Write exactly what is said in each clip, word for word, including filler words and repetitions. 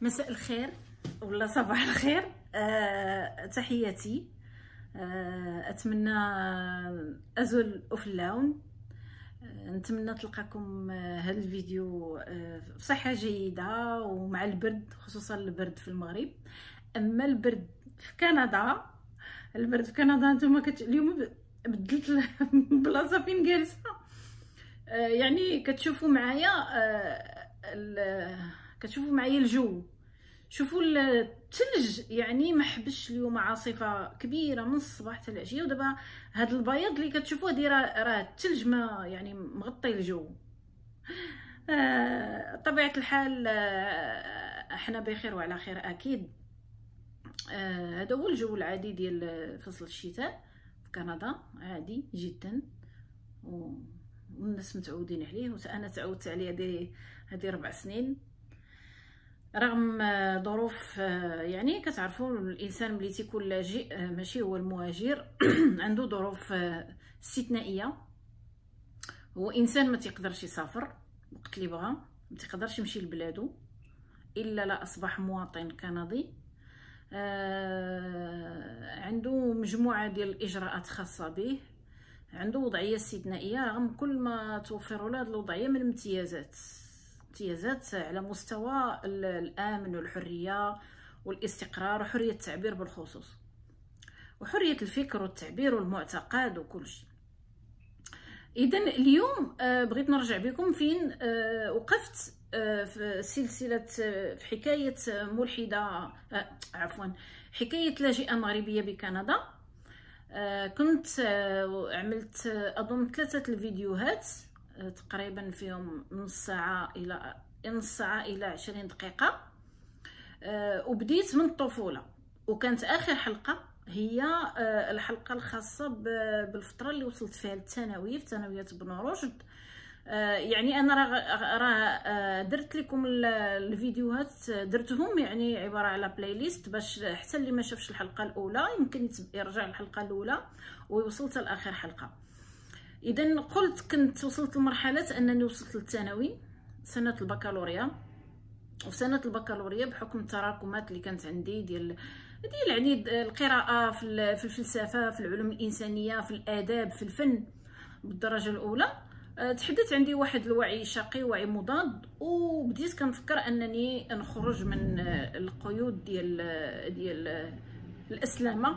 مساء الخير ولا صباح الخير. أه تحياتي. أه اتمنى ازول في اللون. أه نتمنى تلقاكم هذا الفيديو أه بصحه جيده ومع البرد، خصوصا البرد في المغرب. اما البرد في كندا، البرد في كندا نتوما كت... اليوم بدلت البلاصه فين جالسه. أه يعني كتشوفوا معايا أه ال... كتشوفوا معايا الجو. شوفوا الثلج، يعني ما حبش اليوم عاصفه كبيره من الصباح حتى العشيه، ودابا هاد البياض اللي كتشوفوه دايره راه الثلج ما يعني مغطي الجو. آه طبيعه الحال آه احنا بخير وعلى خير اكيد. آه هذا هو الجو العادي ديال فصل الشتاء في كندا، عادي جدا والناس متعودين عليه، وانا تعودت عليه هذه هذه ربع سنين. رغم ظروف، يعني كتعرفوا الانسان ملي تيكون لاجئ ماشي هو المهاجر عنده ظروف استثنائيه. هو انسان ما تيقدرش يسافر وقت اللي بغى، ما تيقدرش يمشي لبلادو الا لا اصبح مواطن كندي. عنده مجموعه ديال الاجراءات خاصه به، عنده وضعيه استثنائيه رغم كل ما توفر له هذه الوضعيه من امتيازات امتيازات على مستوى الامن والحريه والاستقرار وحريه التعبير بالخصوص، وحريه الفكر والتعبير والمعتقد وكل شيء. اذا اليوم بغيت نرجع بكم فين وقفت في سلسله، في حكايه ملحده، عفوا حكايه لاجئه مغربيه بكندا. كنت عملت اظن ثلاثه الفيديوهات تقريبا فيهم نص ساعه الى نص ساعه الى عشرين دقيقه، وبديت من الطفوله. وكانت اخر حلقه هي الحلقه الخاصه بالفتره اللي وصلت فيها للثانوي، في ثانويه بن رشد. يعني انا راه راه درت لكم الفيديوهات، درتهم يعني عباره على بلاي ليست، باش حتى اللي ما شافش الحلقه الاولى يمكن يرجع للحلقه الاولى ويوصل حتى لاخر حلقه. اذا قلت كنت وصلت لمرحله انني وصلت للثانوي، سنه البكالوريا. وفي سنه البكالوريا بحكم التراكمات اللي كانت عندي ديال ديال يعني القراءه في الفلسفه، في العلوم الانسانيه، في الاداب، في الفن بالدرجه الاولى، تحدث عندي واحد الوعي شقي، وعي مضاد، وبديت كنفكر انني نخرج من القيود ديال ديال الاسلامه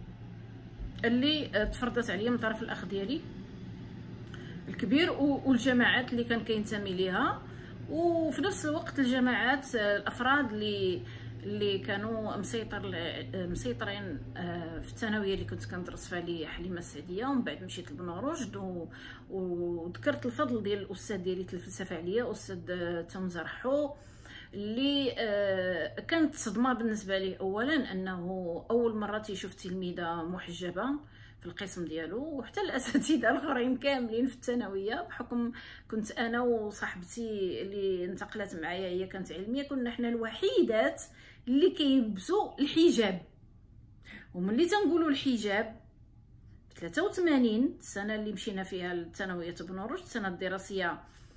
اللي تفرضت عليا من طرف الاخ ديالي الكبير والجماعات اللي كان كينتمي ليها، وفي نفس الوقت الجماعات الافراد اللي اللي كانوا مسيطر مسيطرين في الثانويه اللي كنت كندرس فيها لي حليمه السعديه. ومن بعد مشيت لبن رشد، وذكرت الفضل ديال الاستاذ ديالي في الفلسفه عليا، استاذ تنزر حو، اللي كانت صدمه بالنسبه لي. اولا انه اول مره تيشوف تلميذه محجبه في القسم ديالو، وحتى الاساتذه الاخرين كاملين في الثانويه، بحكم كنت انا وصاحبتي اللي انتقلت معايا هي كانت علميه، كنا حنا الوحيدات اللي كيلبسوا الحجاب. وملي تنقولوا الحجاب في ثلاثة وثمانين، السنه اللي مشينا فيها للثانويه بن رشد، السنه الدراسيه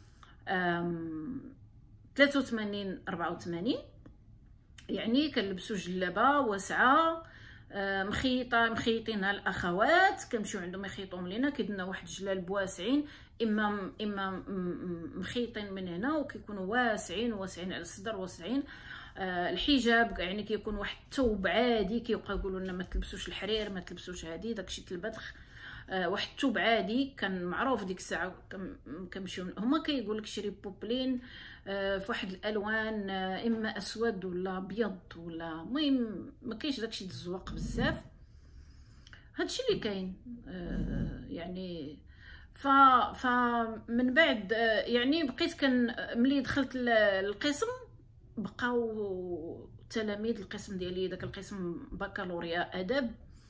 ثلاثة وثمانين أربعة وثمانين، يعني كنلبسوا جلابه واسعه مخيطه مخيطينها الاخوات، كنمشيو عندهم يخيطوهم لينا، كيدنا واحد الجلالب واسعين، اما اما مخيطين من هنا وكيكونوا واسعين واسعين على الصدر واسعين. آه الحجاب يعني كيكون واحد الثوب عادي، كيبقاو يقولوا لنا ما تلبسوش الحرير، ما تلبسوش هادي داكشي تلبدخ. آه واحد الثوب عادي كان معروف ديك الساعه، كنمشيو هما كيقول لك شري بوبلين آه في واحد الالوان، آه اما اسود ولا ابيض ولا المهم ما كاينش داكشي الزواق بزاف. هادشي اللي كاين. آه يعني ف ف من بعد آه يعني بقيت كان ملي دخلت القسم بقاو تلاميذ القسم ديالي، داك القسم بكالوريا اداب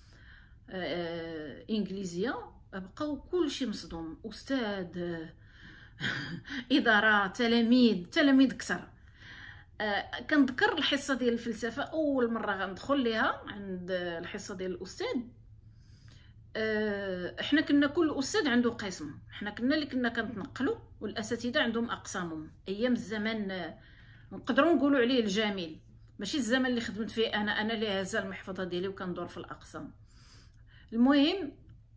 آه انجليزيه، بقاو كلشي مصدوم، استاذ آه اداره، تلاميذ تلاميذ كثر. آه كنذكر الحصه ديال الفلسفه اول مره غندخل ليها عند الحصه ديال الاستاذ. آه احنا كنا كل استاذ عنده قسم، احنا كنا اللي كنا كنتنقلوا، والاساتذه عندهم اقسامهم. ايام الزمان آه نقدروا نقولوا عليه الجميل، ماشي الزمن اللي خدمت فيه انا انا اللي هازه المحفظه ديالي وكندور في الاقسام. المهم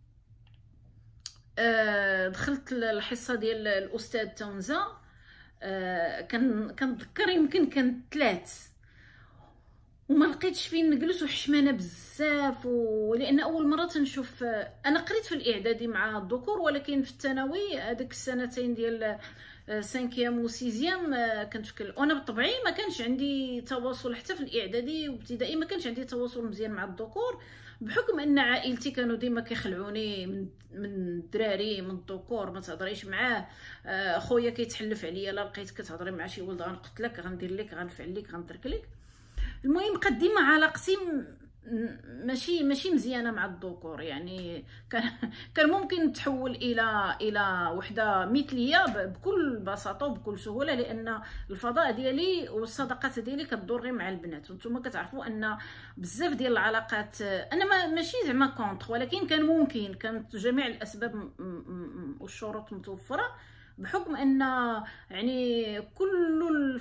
آه دخلت الحصه ديال الاستاذ تونزا، آه كان كنتذكر يمكن كان ثلاث، وما لقيتش فين نجلس وحشمانه بزاف، ولان اول مره تنشوف. انا قريت في الاعدادي مع الذكور، ولكن في الثانوي هذيك السنتين ديال سانكيام وسيزيام كنت في، وانا بطبعي ما كانش عندي تواصل حتى في الاعدادي وابتدائي، ما كانش عندي تواصل مزيان مع الذكور، بحكم ان عائلتي كانوا ديما كيخلعوني من من الدراري، من الذكور ما تهضريش معاه. خويا كيتحلف عليا لا لقيت كتهضري مع شي ولد غنقتلك، غندير لك، غنفعل لك، غنترك لك. المهم بقات ديما علاقتي ماشي ماشي مزيانه مع الذكور، يعني كان كان ممكن تحول الى الى وحده مثليه بكل بساطه وبكل سهوله، لان الفضاء ديالي والصداقات ديالي كتدور غير مع البنات. وانتم كتعرفوا ان بزاف ديال العلاقات، انا ما ماشي زعما كونتر، ولكن كان ممكن، كانت جميع الاسباب والشروط متوفره، بحكم ان يعني كل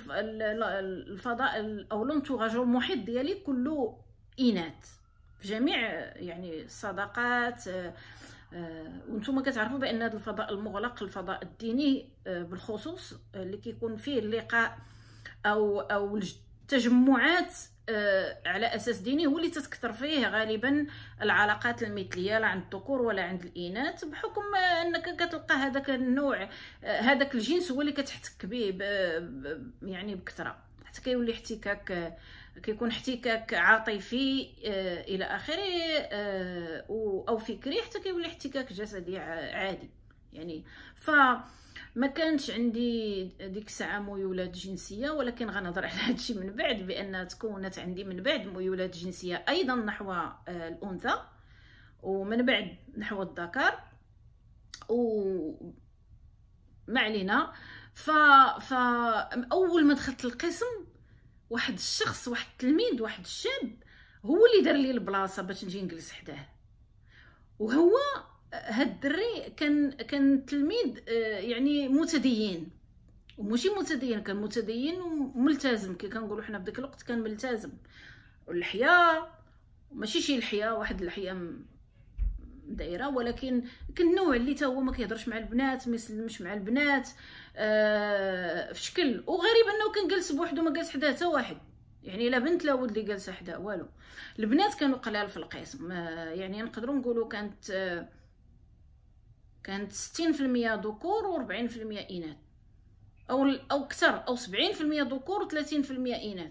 الفضاء او لونتوراج المحيط ديالي كله اناث في جميع يعني الصداقات. وانتم كتعرفوا بان هذا الفضاء المغلق، الفضاء الديني بالخصوص، اللي كيكون فيه اللقاء او او التجمعات على اساس ديني، هو اللي تتكثر فيه غالبا العلاقات المثليه، لا عند الذكور ولا عند الاناث، بحكم انك كتلقى هذاك النوع، هذاك الجنس هو اللي كتحتك به يعني بكثره، حتى كيولي احتكاك، كيكون احتكاك عاطفي الى اخره او فكري، حتى كيولي احتكاك جسدي عادي يعني. ف ما كانش عندي ديك الساعه ميولات جنسيه، ولكن غنهضر على هذا الشيء من بعد، بان تكونت عندي من بعد ميولات جنسيه ايضا نحو الانثى، ومن بعد نحو الذكر، و ما علينا. ف ف اول ما دخلت القسم، واحد الشخص، واحد التلميذ، واحد الشاب هو اللي دار لي البلاصه باش نجي نجلس حداه. وهو هاد الدري كان كان تلميذ يعني متدين، وماشي متدين، كان متدين وملتزم، كي كنقولوا حنا في داك الوقت كان ملتزم، واللحيه ماشي شي لحيه، واحد اللحيه دايره، ولكن كان النوع اللي تا هو ما كيهضرش مع البنات، ما يسلمش مع البنات آه في شكل. وغريب انه كان جالس بوحدو، ما جالس حداه حتى واحد، يعني لا بنت لا ولد اللي جالسه حداه والو. البنات كانوا قلال في القسم، يعني نقدروا نقولوا كانت آه كانت ستين في المية ذكور و أربعين في المية اناث، او او اكثر، او سبعين في المية ذكور و ثلاثين في المية اناث.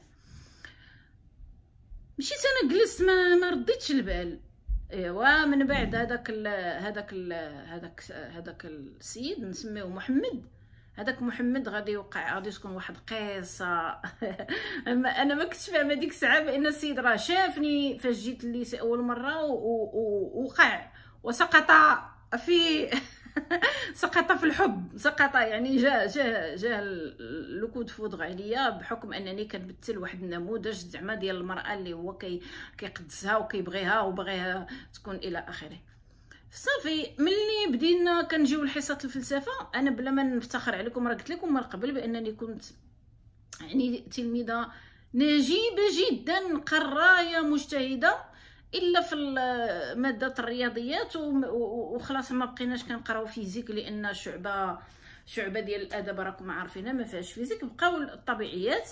مشيت انا جلست، ما ما رديتش البال. ايوا من بعد هذاك هذاك هذاك هذاك السيد نسميوه محمد، هذاك محمد غادي يوقع، غادي تكون واحد قصه. انا ما كنتش فاهمه ديك الساعه بان السيد راه شافني فاش جيت الليسي اول مره، ووقع وسقط في سقط في الحب، سقط يعني جا جا جا لو كود فودغ عليا، بحكم انني كنمثل واحد النموذج زعما ديال المراه اللي هو كي كيقدسها وكيبغيها وبغيها تكون الى اخره. صافي ملي بدينا كنجيو لحصه الفلسفه، انا بلا ما نفتخر عليكم راه قلت لكم من قبل بانني كنت يعني تلميذه نجيبه جدا، قرايه مجتهده، الا في ماده الرياضيات وخلاص ما بقيناش كنقراو فيزيك، لان شعبه شعبه ديال الادب راكم عارفينها ما فيهاش فيزيك، بقاو الطبيعيات.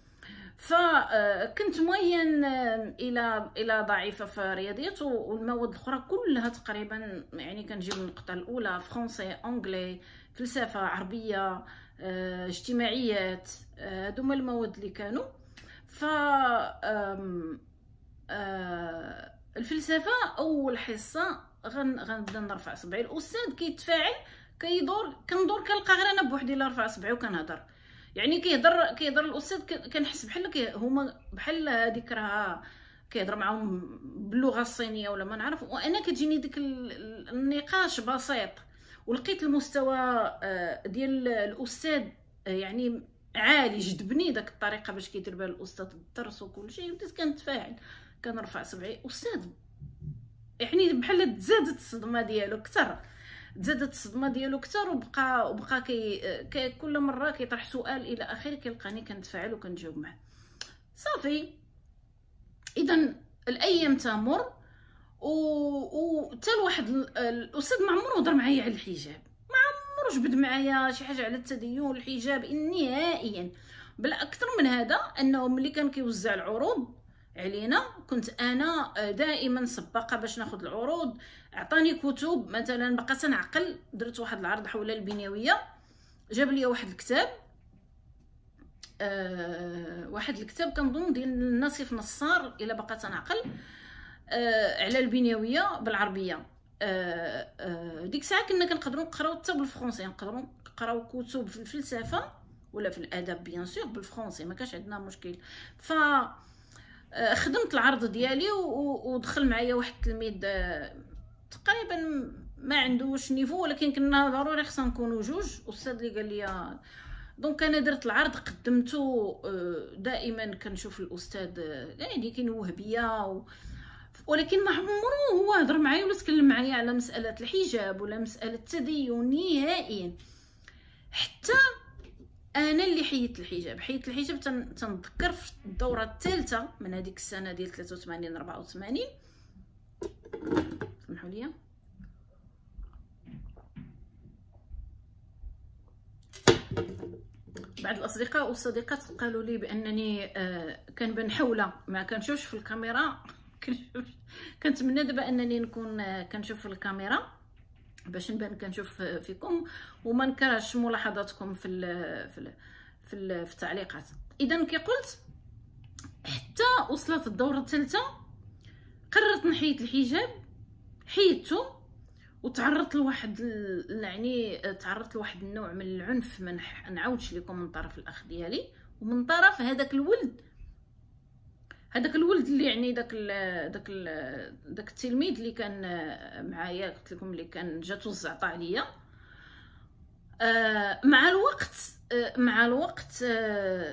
فكنت موين الى الى ضعيفه في الرياضيات، والمواد الاخرى كلها تقريبا يعني كنجيب النقطه الاولى، فرونسي، انجلي، فلسفه، عربيه، اجتماعيات، هادو هما المواد اللي كانوا. ف آه الفلسفه اول حصه غن غنبدا نرفع صبعي، الاستاذ كيتفاعل، كيدور كندور كنلقى غير انا بوحدي اللي رافع صبعي وكنهضر، يعني كيهضر كيهضر الاستاذ، كنحس بحال كي هما بحال هذيك راه كيهضر معاهم باللغه الصينيه ولا ما نعرف، وانا كتجيني ديك النقاش بسيط، ولقيت المستوى ديال الاستاذ يعني عالي، جذبني داك الطريقه باش كيدير بها الاستاذ الدرس وكل شيء، بديت كنتفاعل، كنرفع صبعي. استاذ يعني بحال تزادت الصدمه ديالو اكثر، تزادت الصدمه ديالو اكثر، وبقى وبقى كي, كي كل مره كيطرح سؤال الى اخره كيلقاني كنتفاعل وكنجاوب معاه. صافي. اذا الايام تمر و وتا واحد الاستاذ ما عمرو هضر معايا على الحجاب، ما عمرو جبد معايا شي حاجه على التدين والحجاب نهائيا. بل اكثر من هذا، انه ملي كان كيوزع العروض علينا كنت انا دائما سباقه باش ناخذ العروض. عطاني كتب مثلا، بقى تنعقل، درت واحد العرض حول البنيويه، جاب لي واحد الكتاب، أه واحد الكتاب كنظن ديال ناصف نصار الا بقى تنعقل، أه على البنيويه بالعربيه. أه أه ديك الساعه كنا كنقدروا نقراو حتى بالفرنسي، نقدروا نقراو كتب في الفلسفه ولا في الادب بيان سور بالفرنسي، ما كانش عندنا مشكل. ف خدمت العرض ديالي ودخل معايا واحد التلميذ تقريبا ما عندوش نيفو، ولكن كنا ضروري خصنا نكونوا جوج. استاذ اللي قال لي دونك انا درت العرض قدمته. دائما كنشوف الاستاذ يعني كينوه بيا و... ولكن ما عمره هو هضر معايا ولا تكلم معايا على مساله الحجاب ولا مساله التدين نهائيا. حتى انا اللي حيدت الحجاب، حيدت الحجاب تنذكر في الدوره الثالثه من هذيك السنه ديال ثلاثة وثمانين أربعة وثمانين. سمحوا لي. بعض الاصدقاء والصديقات قالوا لي بانني آه كنبان حوله، ما كنشوفش في الكاميرا. كنتمنى دابا انني نكون آه كنشوف في الكاميرا باش نبان كنشوف فيكم وما نكرهش ملاحظاتكم في ال في ال في, ال في التعليقات. اذا كي قلت، حتى وصلت الدوره الثالثه قررت نحيد الحجاب، حيدته وتعرضت لواحد يعني تعرضت لواحد النوع من العنف. ما نعاودش لكم من طرف الاخ ديالي ومن طرف هذاك الولد، هذاك الولد اللي يعني داك ال داك ال داك التلميذ اللي كان معايا، قلت لكم اللي كان جاتو الزعطه عليا. آه مع الوقت آه مع الوقت آه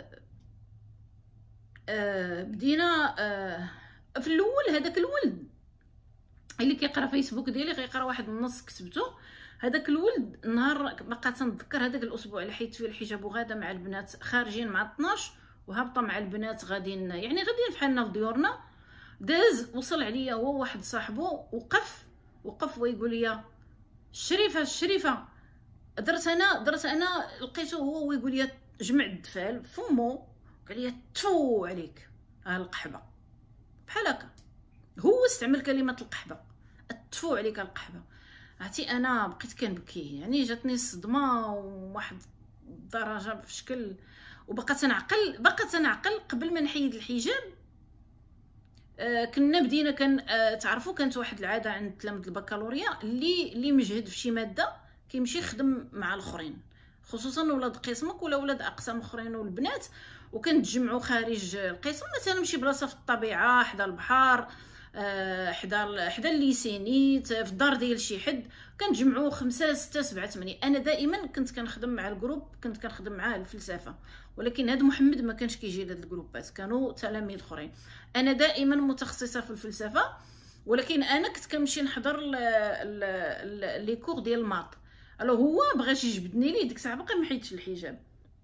آه بدينا آه في الاول هذاك الولد اللي كيقرا فيسبوك ديالي غيقرا واحد النص كتبته. هذاك الولد نهار بقى تنذكر هذاك الاسبوع اللي حيدت فيه الحجاب وغادا مع البنات خارجين مع اثناش وهابطه مع البنات غاديين يعني غاديين بحالنا في ديورنا، داز وصل عليا هو واحد صاحبو وقف وقف ويقول لي الشريفه الشريفه. درت انا درت انا لقيته هو ويقول لي جمع الدفال فمو، قال لي تفو عليك ها القحبه، بحال هكا هو استعمل كلمه القحبه، تفو عليك القحبه. عرفتي انا بقيت كنبكي، يعني جاتني الصدمه وواحد الدرجه في شكل، وبقيت نعقل بقيت نعقل قبل ما نحيد الحجاب. آه كنا بدينا كان آه تعرفوا كانت واحد العاده عند تلاميذ البكالوريا اللي اللي مجهد في شي ماده كيمشي يخدم مع الاخرين، خصوصا ولاد قسمك ولا ولاد اقسام اخرين والبنات، وكنتجمعوا خارج القسم مثلا شي بلاصه في الطبيعه حدا البحر، آه حدا حدا الليسينيت في الدار ديال شي حد، كنتجمعوا خمسة ستة سبعة ثمانية. انا دائما كنت كنخدم مع الجروب، كنت كنخدم معاه الفلسفه، ولكن هذا محمد ما كانش كيجي لهاد الجروبات، كانوا تلاميذ اخرين. انا دائما متخصصه في الفلسفه، ولكن انا كنت كنمشي نحضر لي كور ديال الماط. الو هو بغاش يجبدني لي ديك الساعه باقي ما حيدش الحجاب،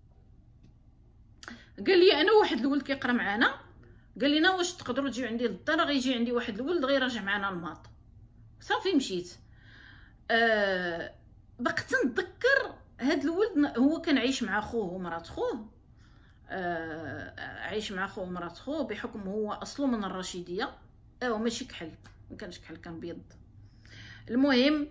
قال لي انا واحد الولد كيقرا معنا، قال لنا واش تقدروا تجيو عندي للدار، غيجي عندي واحد الولد غيراجع معنا الماط. صافي مشيت. أه بقيت نتذكر هاد الولد هو كان عايش مع خوه ومرات خوه، أه عايش مع خوه ومرات خوه بحكم هو اصله من الرشيديه، اه ماشي كحل، ما كانش كحل كان بيض. المهم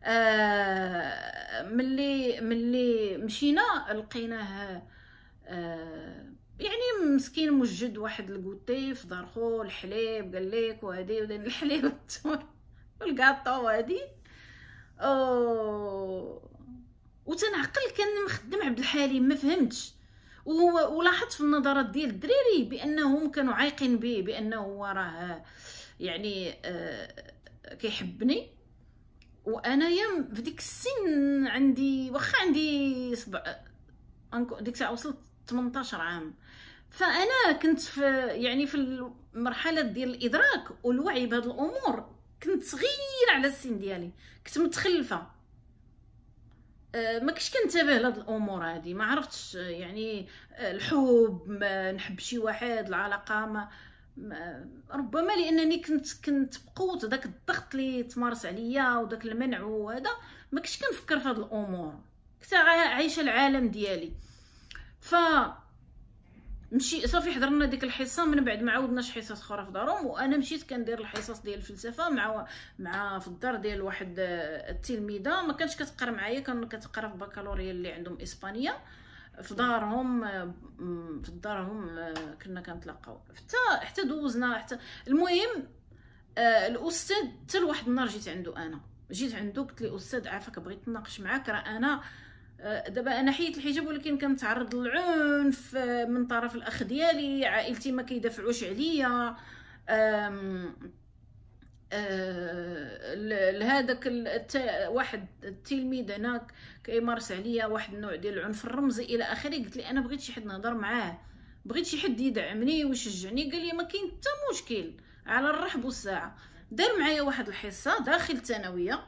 آه ملي ملي مشينا لقيناه آه يعني مسكين موجد واحد الكوتي في دار خو الحليب قال لك وهادي ودين الحليب والتمر والكاطو وهادي او وتنعقل كان مخدم عبد الحليم ما فهمتش. ولاحظت في النظرات ديال الدراري بانهم كانوا عايقين به بانه هو راه يعني آه كيحبني، وانا يا في ديك السن عندي واخا عندي سبع ديك الساعه وصلت ثمنطاش عام، فانا كنت في يعني في المرحله ديال الادراك والوعي بهاد الامور، كنت صغيره على السن ديالي، كنت متخلفه. ما كنتش كنتبه لهاد الامور هادي، ما عرفتش يعني الحب، ما نحب شي واحد، العلاقه ما, ما ربما لانني كنت كنت بقوه داك الضغط اللي تمارس عليا وداك المنع وهذا، ما كنتش كنفكر في هاد الامور، كنت عايشه العالم ديالي. ف مشي صافي حضرنا ديك الحصه، من بعد ما عاودناش حصص اخرى في دارهم، وانا مشيت كندير الحصص ديال الفلسفه مع مع في الدار ديال واحد التلميذه ما كانتش كتقرا معايا، كان كتقرا في بكالوريا اللي عندهم اسبانيا في دارهم، في دارهم كنا كنتلاقاو حتى حتى دوزنا حتى المهم الاستاذ حتى لواحد النهار جيت عنده، انا جيت عنده قلت لي استاذ عافاك بغيت نناقش معاك، راه انا دابا انا حيت الحجاب ولكن كنتعرض للعنف من طرف الاخ ديالي، عائلتي ما كيدافعوش عليا، لهذاك واحد التلميذ هناك كيمارس عليا واحد النوع ديال العنف الرمزي الى اخره. قلت لي انا بغيت شي حد نهضر معاه، بغيت شي حد يدعمني ويشجعني. قال لي ما كاين حتى مشكل، على الرحب والساعه. دار معايا واحد الحصه داخل الثانويه،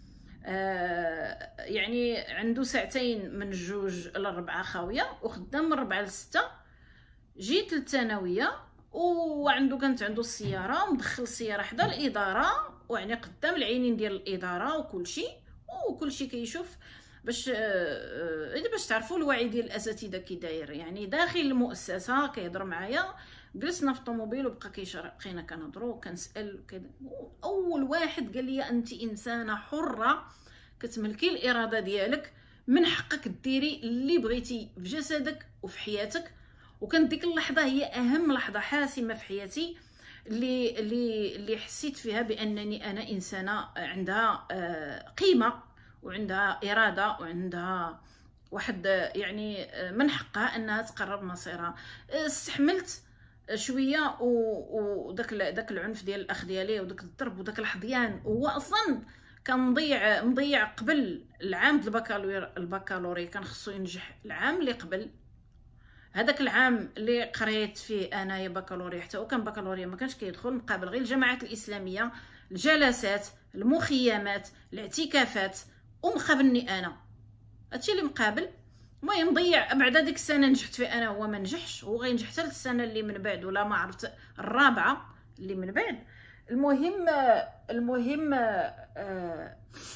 آه يعني عنده ساعتين من جوج لربعة خاويه، وخدام من ربعة لستة. جيت للثانويه وعنده كانت عنده السياره، مدخل السياره حدا الاداره، ويعني قدام العينين ديال الاداره وكل شيء، وكل شيء كيشوف باش آه باش تعرفوا الوعي ديال الاساتذه كي داير. يعني داخل المؤسسه كيهضر معايا، جلسنا في الطوموبيل وبقى كيشرح، بقينا كنهضروا وكنسال كده. اول واحد قال لي انت انسانه حره كتملكي الاراده ديالك، من حقك ديري اللي بغيتي في جسدك وفي حياتك. وكانت ديك اللحظه هي اهم لحظه حاسمه في حياتي، اللي اللي اللي حسيت فيها بانني انا انسانه عندها قيمه وعندها اراده وعندها واحد يعني من حقها انها تقرر مصيرها. استحملت شويه وداك داك العنف ديال الاخ ديالي وداك الضرب وداك الحضيان. هو اصلا كان مضيع مضيع قبل العام ديال البكالوريا، البكالوريا كان خصو ينجح العام اللي قبل هذاك العام اللي قريت فيه انايا بكالوريا، حتى هو كان بكالوريا ما كانش كيدخل، مقابل غير الجماعات الاسلاميه، الجلسات، المخيمات، الاعتكافات، ومقابلني انا هادشي اللي مقابل. المهم ضيع بعد هذيك السنه نجحت فيه انا، هو ما نجحش، هو غينجح حتى السنه اللي من بعد ولا ما عرفت الرابعه اللي من بعد. المهم المهم آه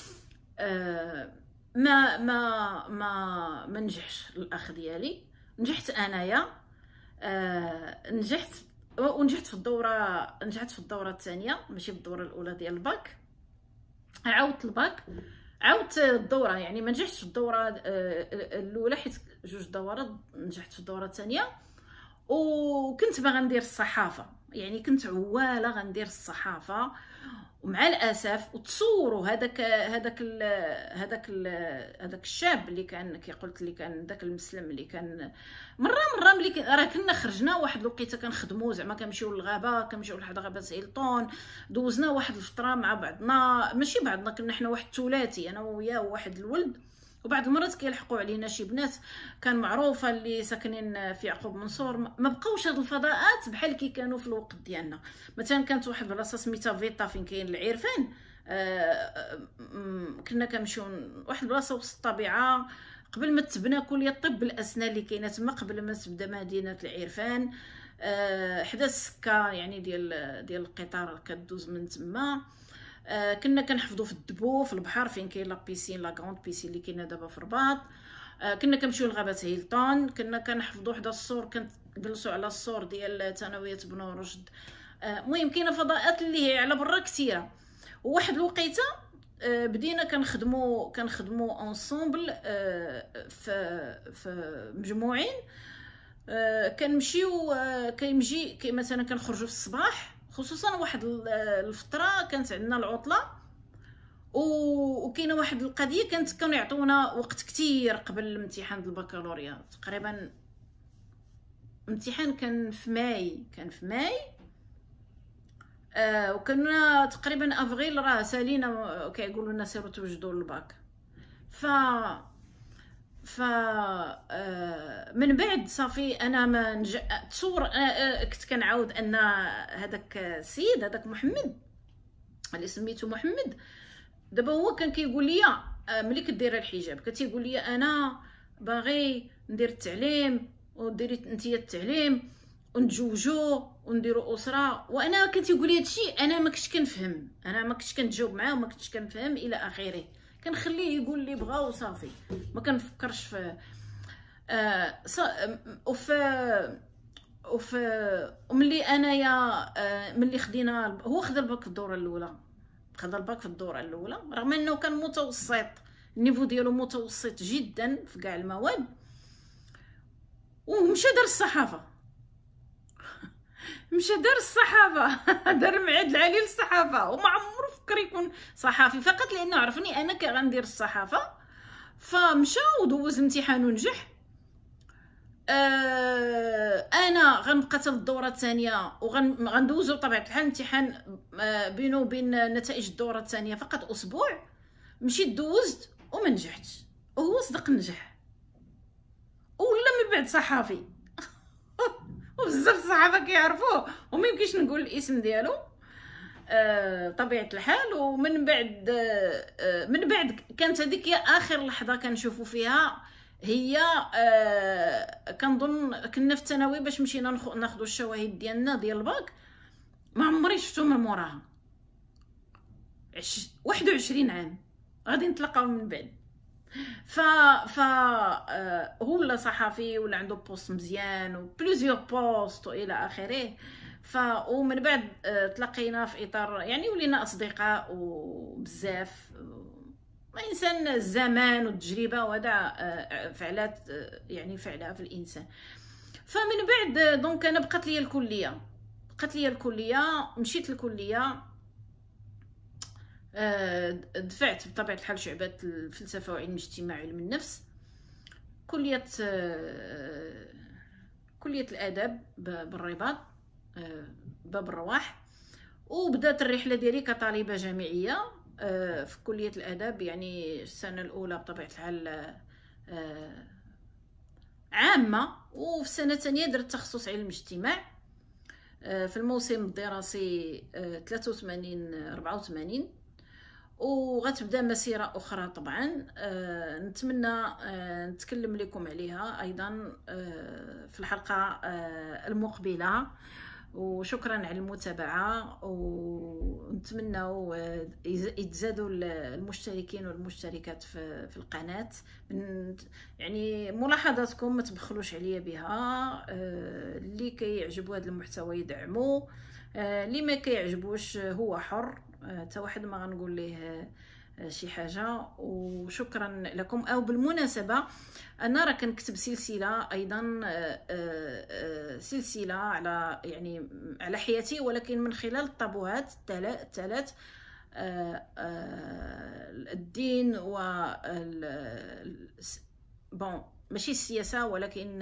آه ما ما ما ما نجحش الاخ ديالي، نجحت انايا. آه نجحت ونجحت في الدوره، نجحت في الدوره الثانيه ماشي في الدوره الاولى ديال الباك. عاودت الباك، عاودت الدوره، يعني ما نجحتش في الدوره الاولى حيت جوج دورات، نجحت في الدوره الثانيه. وكنت باغا ندير الصحافه، يعني كنت عواله غندير الصحافه، ومع الاسف وتصوروا هذاك هذاك هذاك هذاك الشاب اللي كان كي قلت اللي كان داك المسلم اللي كان مره مره ملي راه كنا خرجنا واحد الوقيته كنخدموا زعما كنمشيو للغابه، كنمشيو لحد غابه هيلتون، دوزنا واحد الفتره مع بعضنا، ماشي بعضنا، كنا حنا واحد الثلاثي انا وياه وواحد الولد. وبعض المرات كيلحقوا علينا شي بنات كان معروفه اللي ساكنين في يعقوب منصور. ما بقاوش هاد الفضاءات بحال كي كانوا في الوقت ديالنا. مثلا كانت واحد البلاصه سميتها فيطا فين كاين العرفان، آه كنا كنمشيو واحد البلاصه وسط الطبيعه قبل ما تبنى كليه الطب الاسنان اللي كاينه تما، قبل ما تبدا مدينه العرفان، آه حدا السكه يعني ديال ديال القطار كدوز من تما. آه كنا كنحفظوا في الدبو في البحر فين كاين لا بيسين، لا كروند بيسين اللي كاينه دابا في الرباط. آه كنا كنمشيو لغابه هيلتون، كنا كنحفظوا حدا السور، كنجلسوا على السور ديال ثانويه بنو رشد. المهم آه كاينه فضاءات اللي هي على برا كثيره. وواحد الوقيته آه بدينا كنخدموا كنخدموا اونصومبل آه في في مجموعين. آه كنمشيو آه كيمجي كي مثلا كنخرجوا في الصباح، خصوصا واحد الفتره كانت عندنا العطله، وكاينه واحد القضيه كانت كانوا يعطونا وقت كتير قبل الامتحان ديال البكالوريا. تقريبا الامتحان كان في ماي كان في ماي آه وكنا تقريبا افريل راه سالينا، كيقولوا لنا سيروا توجدوا الباك. ف ف آه من بعد صافي انا ما نج... تصور آه كنت كنعاود ان هذاك السيد هذاك محمد اللي سميتو محمد دابا هو كان كيقول لي ملي كديري الحجاب كتيقول لي انا باغي ندير التعليم وديري نتيا التعليم ونتزوجو ونديروا اسره، وانا كنت يقول لي هادشي انا ما كنتش كنفهم، انا ما كنتش كنتجاوب معاه وما كنتش كنفهم الى اخره، كنخليه يقول لي بغا وصافي، ما كنفكرش في آه صا... وف وف وملي انايا آه ملي خدينا هو خدا الباك في الدوره الاولى، خدا الباك في الدوره الاولى رغم انه كان متوسط، النيفو ديالو متوسط جدا في كاع المواد، ومشى دار الصحافه مشى دار الصحافه دار معهد العالي للصحافه، وما عمرو فكر يكون صحافي، فقط لانه عرفني انا كي غندير الصحافه فمشى ودوز الامتحان ونجح. آه انا غنبقى حتى الدوره الثانيه وغندوزو بطبيعه الحال الامتحان آه بينه وبين نتائج الدوره الثانيه فقط اسبوع، مشيت دوزت وما نجحتش، وهو صدق نجح ولا من بعد صحافي وبزاف الصحافه كيعرفوه وما يمكنش نقول الاسم ديالو آه طبيعه الحال. ومن بعد آه من بعد كانت هذيك هي اخر لحظه كنشوفوا فيها هي آه كنظن كنا في الثانوي باش مشينا ناخذوا الشواهد ديالنا ديال الباك، ما عمري شفتو من موراها عش... واحد وعشرين عام غادي نتلاقاو من بعد. ف ف آه هو ولا صحفي ولا عنده بوست مزيان وبلوزيور بوست والى اخره. ف ومن بعد آه تلاقينا في اطار يعني ولينا اصدقاء وبزاف، انسان الزمان والتجربه وهذا آه فعلات آه يعني فعلها في الانسان. فمن بعد دونك انا بقات لي الكليه بقات لي الكليه مشيت الكليه دفعت بطبيعه الحال شعبة الفلسفه وعلم الاجتماع وعلم النفس، كليه كليه الاداب بالرباط باب الرواح، وبدات الرحله ديالي كطالبه جامعيه في كليه الاداب، يعني السنه الاولى بطبيعه الحال عامه، وفي السنه الثانيه درت تخصص علم الاجتماع في الموسم الدراسي ثلاثة وثمانين أربعة وثمانين، وغتبدا مسيره اخرى طبعا أه نتمنى أه نتكلم لكم عليها ايضا أه في الحلقه أه المقبله. وشكرا على المتابعه، ونتمنى يتزادوا المشتركين والمشتركات في, في القناه، من يعني ملاحظاتكم ما تبخلوش عليا بها، أه اللي كيعجبوا هذا المحتوى يدعموه، أه اللي ما كيعجبوش هو حر، حتى واحد ما غنقول ليه شي حاجه. وشكرا لكم. او بالمناسبه انا راه كنكتب سلسله ايضا سلسله على يعني على حياتي، ولكن من خلال الطابوهات الثلاث، الدين و بون ماشي السياسه ولكن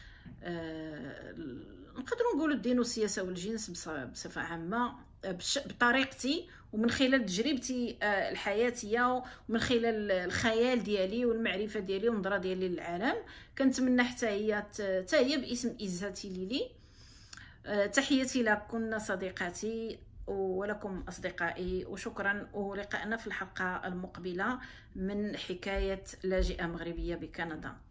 نقدروا نقولوا الدين والسياسه والجنس بصفه عامه بطريقتي ومن خلال تجربتي الحياتيه ومن خلال الخيال ديالي والمعرفه ديالي والنظره ديالي للعالم. كنتمنى حتى هي حتى هي باسم إزاتي ليلي. تحياتي لكم صديقاتي ولكم اصدقائي، وشكرا، ولقاءنا في الحلقه المقبله من حكايه لاجئه مغربيه بكندا.